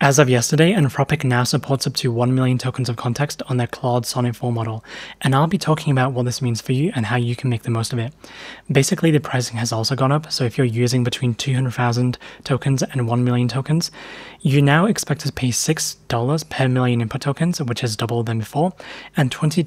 As of yesterday, Anthropic now supports up to 1 million tokens of context on their Claude Sonnet 4 model, and I'll be talking about what this means for you and how you can make the most of it. Basically, the pricing has also gone up, so if you're using between 200,000 tokens and 1 million tokens, you now expect to pay $6 per million input tokens, which is double than before, and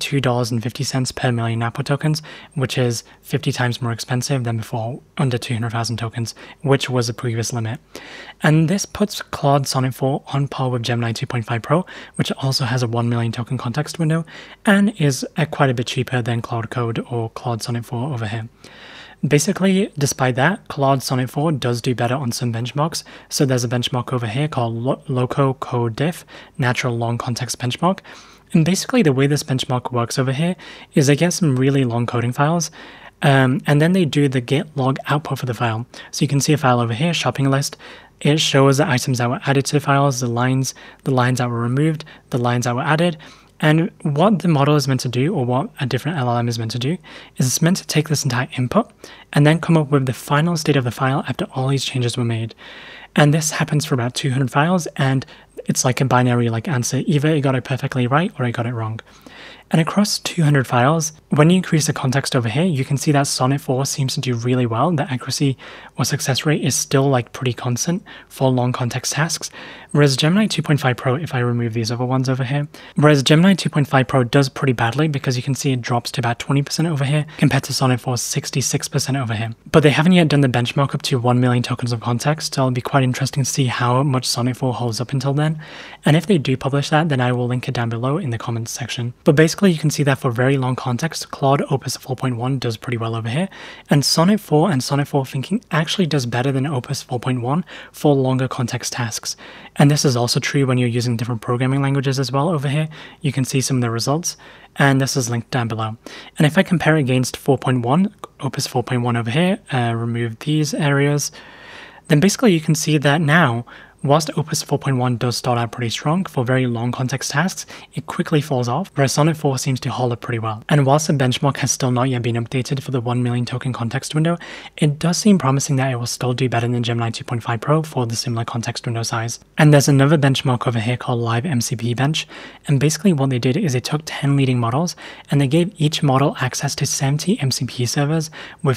$22.50 per million output tokens, which is 50 times more expensive than before, under 200,000 tokens, which was the previous limit. And this puts Claude Sonnet 4 on par with Gemini 2.5 Pro, which also has a 1 million token context window and is quite a bit cheaper than Claude Code or Claude Sonnet 4 over here. Basically, despite that, Claude Sonnet 4 does do better on some benchmarks. So there's a benchmark over here called Loco Code Diff, Natural Long Context Benchmark. And basically the way this benchmark works over here is they get some really long coding files, and then they do the get log output for the file. So you can see a file over here, shopping list. It shows the items that were added to the files, the lines that were removed, the lines that were added. And what the model is meant to do, or what a different LLM is meant to do, is it's meant to take this entire input and then come up with the final state of the file after all these changes were made. And this happens for about 200 files, and it's like a binary answer. Either it got it perfectly right or it got it wrong. And across 200 files, when you increase the context over here, you can see that Sonnet 4 seems to do really well. The accuracy or success rate is still pretty constant for long context tasks. Whereas Gemini 2.5 Pro, if I remove these other ones over here, whereas Gemini 2.5 Pro does pretty badly because you can see it drops to about 20% over here compared to Sonnet 4's 66% over here. But they haven't yet done the benchmark up to 1 million tokens of context, so it'll be quite interesting to see how much Sonnet 4 holds up until then. And if they do publish that, then I will link it down below in the comments section. But basically, you can see that for very long context, Claude Opus 4.1 does pretty well over here, and Sonnet 4 and Sonnet 4 Thinking actually does better than Opus 4.1 for longer context tasks. And this is also true when you're using different programming languages as well over here. You can see some of the results, and this is linked down below. And if I compare against 4.1, Opus 4.1 over here, remove these areas, then basically you can see that now, whilst Opus 4.1 does start out pretty strong for very long context tasks, it quickly falls off, whereas Sonnet 4 seems to hold up pretty well. And whilst the benchmark has still not yet been updated for the 1 million token context window, it does seem promising that it will still do better than Gemini 2.5 Pro for the similar context window size. And there's another benchmark over here called Live MCP Bench, and basically what they did is they took 10 leading models and they gave each model access to 70 MCP servers with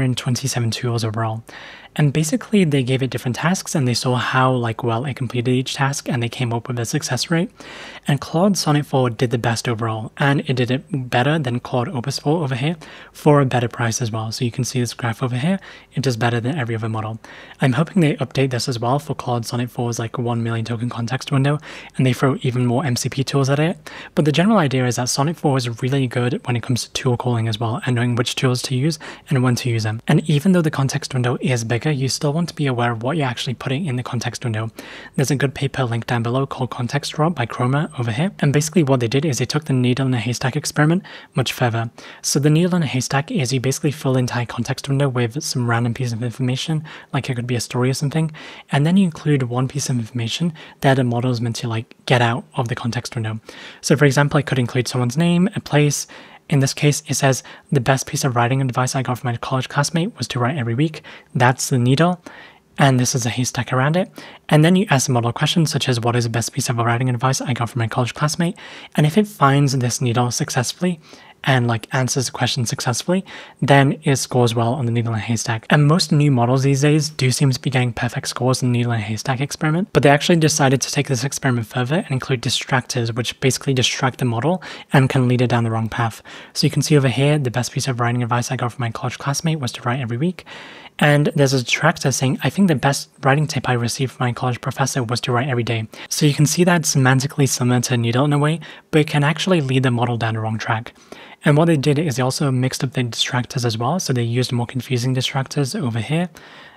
527 tools overall. And basically they gave it different tasks and they saw how well it completed each task, and they came up with a success rate. And Claude Sonnet 4 did the best overall, and it did it better than Claude Opus 4 over here for a better price as well. So you can see this graph over here, it does better than every other model. I'm hoping they update this as well for Claude Sonnet 4's 1 million token context window, and they throw even more MCP tools at it. But the general idea is that Sonnet 4 is really good when it comes to tool calling as well, and knowing which tools to use and when to use them. And even though the context window is bigger, you still want to be aware of what you're actually putting in the context window. There's a good paper linked down below called Context Drop by Chroma over here. And basically what they did is they took the needle in a haystack experiment much further. So the needle in a haystack is you basically fill the entire context window with some random piece of information, like it could be a story or something, and then you include one piece of information that the model is meant to get out of the context window. So for example, it could include someone's name, a place. In this case, it says the best piece of writing advice I got from my college classmate was to write every week. That's the needle. And this is a haystack around it. And then you ask the model questions such as, what is the best piece of writing advice I got from my college classmate? And if it finds this needle successfully and answers the question successfully, then it scores well on the needle in a haystack. And most new models these days do seem to be getting perfect scores in the needle in a haystack experiment, but they actually decided to take this experiment further and include distractors, which basically distract the model and can lead it down the wrong path. So you can see over here, the best piece of writing advice I got from my college classmate was to write every week. And there's a detractor saying, I think the best writing tip I received from my college professor was to write every day. So you can see that it's semantically similar to a needle in a way, but it can actually lead the model down the wrong track. And what they did is they also mixed up the distractors as well. So they used more confusing distractors over here.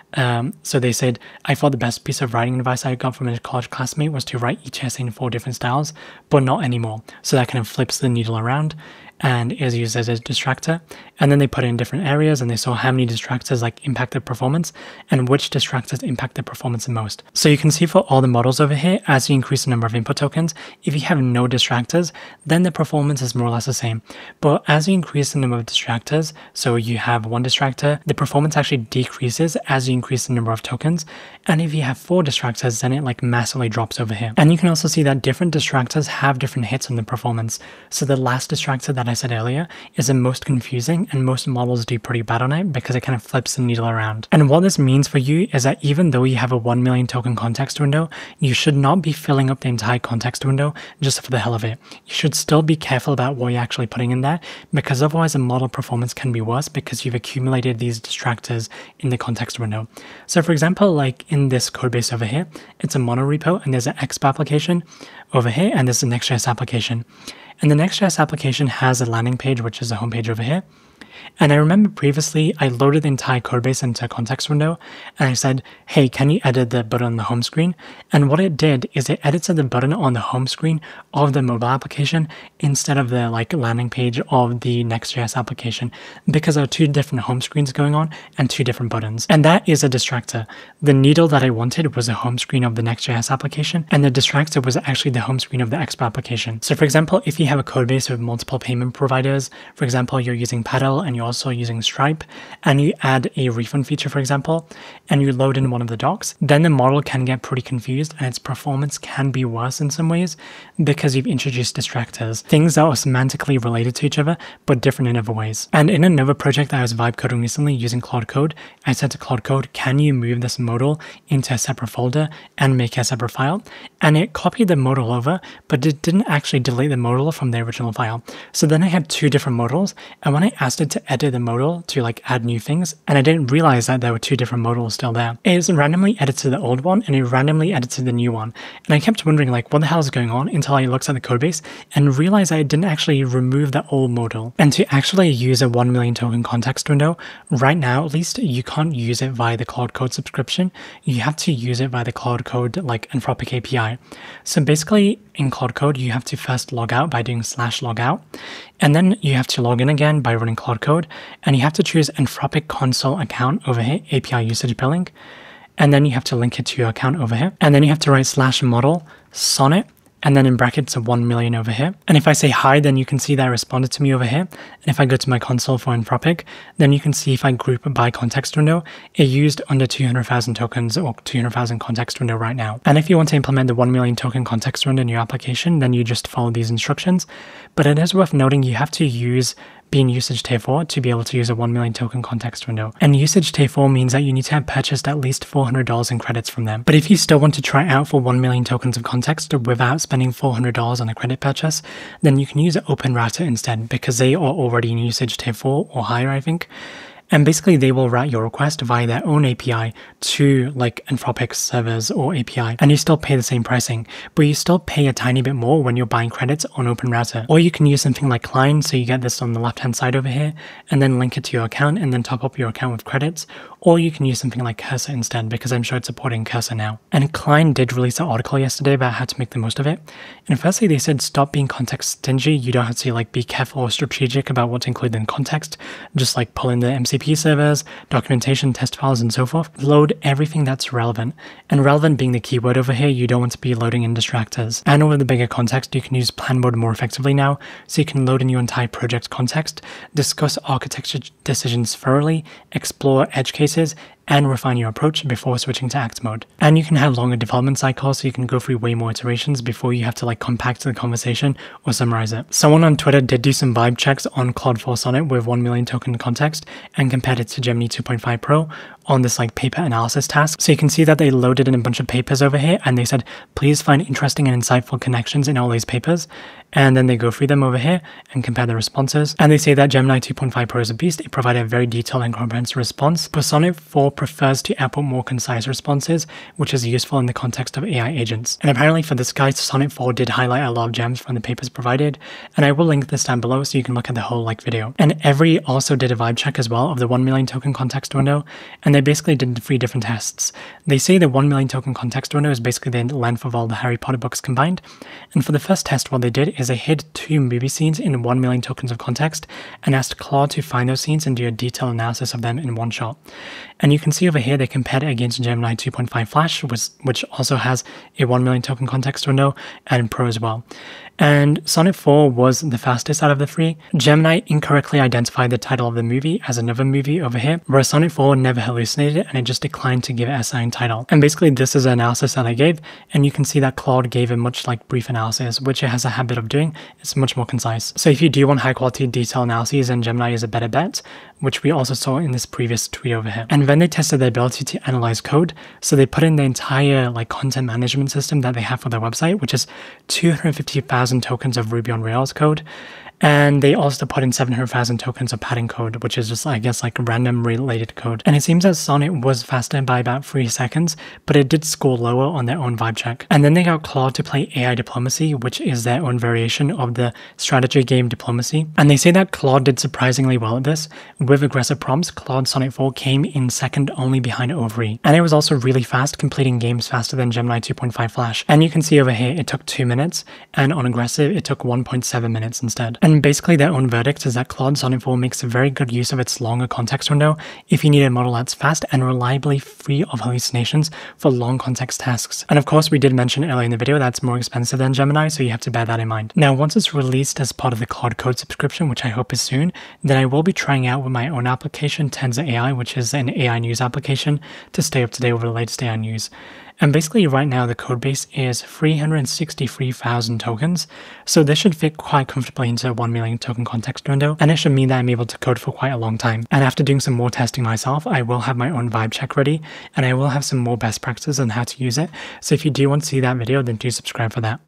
So they said, I thought the best piece of writing advice I got from a college classmate was to write each essay in 4 different styles, but not anymore. So that kind of flips the needle around. and is used as a distractor. And then they put it in different areas and they saw how many distractors like impacted performance and which distractors impacted performance the most. So you can see for all the models over here, as you increase the number of input tokens, if you have no distractors, then the performance is more or less the same. But as you increase the number of distractors, so you have one distractor, the performance actually decreases as you increase the number of tokens. And if you have 4 distractors, then it like massively drops over here. And you can also see that different distractors have different hits on the performance. So the last distractor that I said earlier is the most confusing, and most models do pretty bad on it because it kind of flips the needle around. And what this means for you is that even though you have a 1 million token context window, you should not be filling up the entire context window just for the hell of it. You should still be careful about what you're actually putting in there, because otherwise the model performance can be worse because you've accumulated these distractors in the context window. So for example, like in this codebase over here, it's a mono repo and there's an Expo application over here and there's a Next.js application. And the Next.js application has a landing page, which is a homepage over here. And I remember previously I loaded the entire codebase into a context window and I said, hey, can you edit the button on the home screen? And what it did is it edited the button on the home screen of the mobile application instead of the like landing page of the Next.js application, because there are 2 different home screens going on and 2 different buttons. And that is a distractor. The needle that I wanted was the home screen of the Next.js application, and the distractor was actually the home screen of the Expo application. So for example, if you have a codebase with multiple payment providers, for example, you're using Paddle and you're also using Stripe, and you add a refund feature, for example, and you load in one of the docs, then the model can get pretty confused and its performance can be worse in some ways because you've introduced distractors, things that are semantically related to each other but different in other ways. And in another project that I was vibe coding recently using Claude Code, I said to Claude Code, can you move this modal into a separate folder and make a separate file? And it copied the modal over, but it didn't actually delete the modal from the original file. So then I had 2 different modals, and when I asked it to edit the modal to like add new things, and I didn't realize that there were 2 different modals still there. It randomly edited the old one and it randomly edited the new one. And I kept wondering like what the hell is going on until I looked at the codebase and realized I didn't actually remove the old modal. And to actually use a 1 million token context window, right now at least, you can't use it via the Claude Code subscription. You have to use it via the Claude Code like Anthropic API. So basically in Claude Code, you have to first log out by doing /logout, and then you have to log in again by running Claude Code, and you have to choose Anthropic console account over here, API usage billing, and then you have to link it to your account over here, and then you have to write /model sonnet, and then in brackets a 1 million over here. And if I say hi, then you can see that it responded to me over here. And if I go to my console for Anthropic, then you can see if I group by context window, it used under 200,000 tokens or 200,000 context window right now. And if you want to implement the 1 million token context window in your application, then you just follow these instructions. But it is worth noting you have to use being usage tier 4 to be able to use a 1 million token context window. And usage tier 4 means that you need to have purchased at least $400 in credits from them. But if you still want to try out for 1 million tokens of context without spending $400 on a credit purchase, then you can use OpenRouter instead, because they are already in usage tier 4 or higher, I think. And basically they will route your request via their own API to like Anthropic servers or API, and you still pay the same pricing, but you still pay a tiny bit more when you're buying credits on OpenRouter. Or you can use something like Cline, so you get this on the left hand side over here, and then link it to your account and then top up your account with credits. Or you can use something like Cursor instead, because I'm sure it's supporting Cursor now. And Cline did release an article yesterday about how to make the most of it. And firstly, they said stop being context stingy. You don't have to like be careful or strategic about what to include in context. Just like pull in the MCP servers, documentation, test files, and so forth. Load everything that's relevant. And relevant being the keyword over here, you don't want to be loading in distractors. And over the bigger context, you can use plan mode more effectively now. So you can load in your entire project context, discuss architecture decisions thoroughly, explore edge cases, and refine your approach before switching to act mode. And you can have longer development cycles, so you can go through way more iterations before you have to like compact the conversation or summarize it. Someone on Twitter did do some vibe checks on Claude 4 Sonnet with 1 million token context and compared it to Gemini 2.5 Pro on this like paper analysis task. So you can see that they loaded in a bunch of papers over here and they said, please find interesting and insightful connections in all these papers. And then they go through them over here and compare the responses. And they say that Gemini 2.5 Pro is a beast. It provided a very detailed and comprehensive response. But Sonnet 4 prefers to output more concise responses, which is useful in the context of AI agents. And apparently for this guy, Sonnet 4 did highlight a lot of gems from the papers provided. And I will link this down below so you can look at the whole like video. And Every also did a vibe check as well of the 1 million token context window. And they they basically did 3 different tests. They say the 1 million token context window is basically the length of all the Harry Potter books combined. And for the first test, what they did is they hid 2 movie scenes in 1 million tokens of context and asked Claude to find those scenes and do a detailed analysis of them in one shot. And you can see over here they compared it against Gemini 2.5 Flash, which also has a 1 million token context window, and Pro as well. And Sonnet 4 was the fastest out of the 3. Gemini incorrectly identified the title of the movie as another movie over here, whereas Sonnet 4 never hallucinated it and it just declined to give it a signed title. And basically this is an analysis that I gave, and you can see that Claude gave a much like brief analysis, which it has a habit of doing. It's much more concise. So if you do want high quality detailed analyses, then Gemini is a better bet, which we also saw in this previous tweet over here. And then they tested the ability to analyze code. So they put in the entire like content management system that they have for their website, which is 250,000 tokens of Ruby on Rails code. And they also put in 700,000 tokens of pattern code, which is just, I guess, like random related code. And it seems that Sonnet was faster by about 3 seconds, but it did score lower on their own vibe check. And then they got Claude to play AI Diplomacy, which is their own variation of the strategy game Diplomacy. And they say that Claude did surprisingly well at this. With aggressive prompts, Claude Sonnet 4 came in second only behind Overy. And it was also really fast, completing games faster than Gemini 2.5 Flash. And you can see over here, it took 2 minutes, and on aggressive, it took 1.7 minutes instead. And basically their own verdict is that Claude Sonnet 4 makes a very good use of its longer context window if you need a model that's fast and reliably free of hallucinations for long context tasks. And of course, we did mention earlier in the video that's more expensive than Gemini, so you have to bear that in mind. Now, once it's released as part of the Claude Code subscription, which I hope is soon, then I will be trying out with my own application, Tensor AI, which is an AI news application to stay up to date with the latest AI news. And basically right now the codebase is 363,000 tokens, so this should fit quite comfortably into a 1 million token context window, and it should mean that I'm able to code for quite a long time. And after doing some more testing myself, I will have my own vibe check ready, and I will have some more best practices on how to use it, so if you do want to see that video, then do subscribe for that.